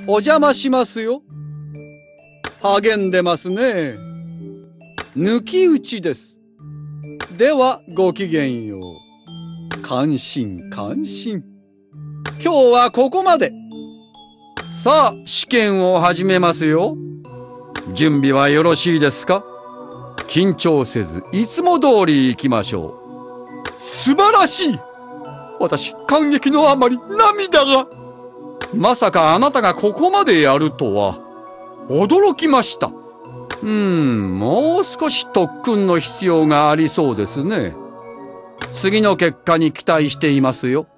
お邪魔しますよ。励んでますね。抜き打ちです。ではごきげんよう。感心感心。今日はここまで。さあ試験を始めますよ。準備はよろしいですか？緊張せずいつも通り行きましょう。素晴らしい。私感激のあまり涙が。まさかあなたがここまでやるとは驚きました。もう少し特訓の必要がありそうですね。次の結果に期待していますよ。